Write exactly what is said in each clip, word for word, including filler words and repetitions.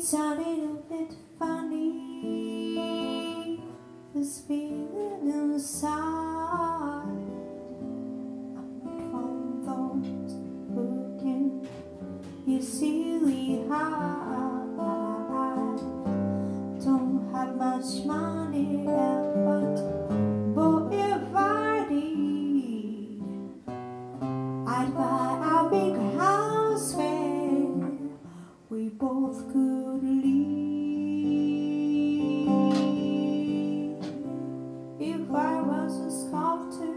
It's a little bit funny, this feeling inside. I'm from those who can easily hide. Don't have much money, but boy, if I did, I'd buy a big house where we both could live. If I was a sculptor,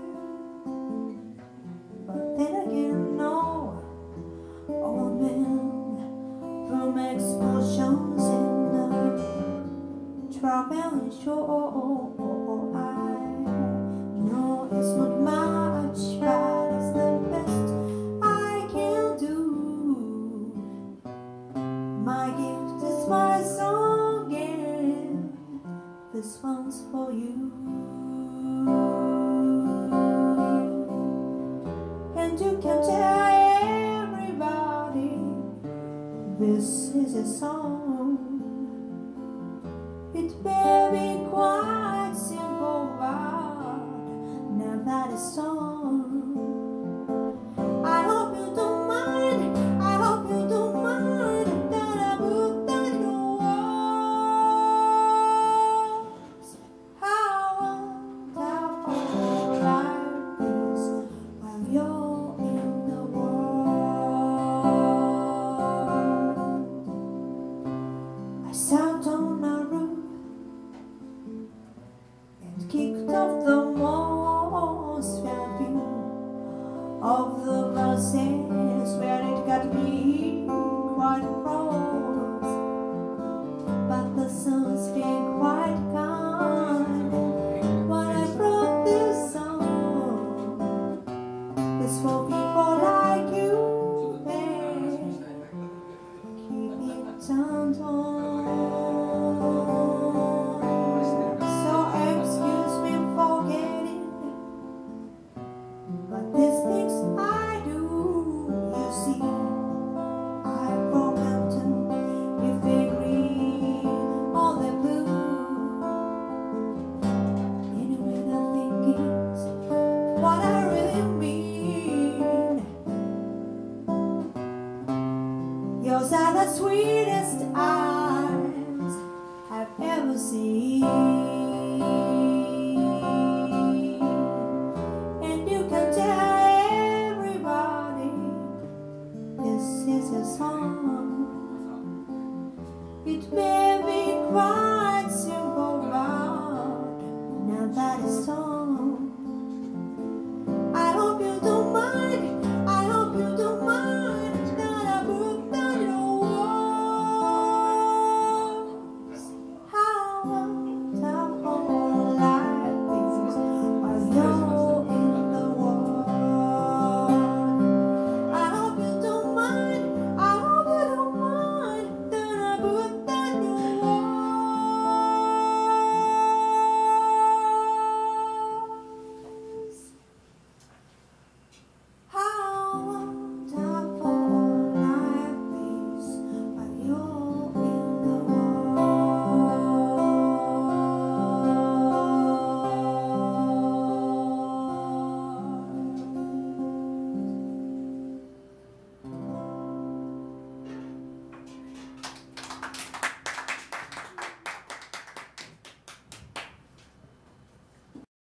but then again, no. Old men from explosions in the traveling shore. I know it's not much, but it's the best I can do. My gift is my song, and this one's for you. And you can tell everybody this is a song. It may be quite simple, but now that it's song. I hope you don't mind, I hope you don't mind that I put that in words. How wonderful life is while you're in the world. I sat on a roof and kicked off the most fair view of the verses where it got me quite close. But the sun's been quite kind when I wrote this song. It's for people like you, and keep it turned on. So excuse me for getting, but these things I do, you see. I broke mountain if they're green or they're blue. Anyway, the thing is what I really mean. Yours are the sweetest eyes I've ever seen.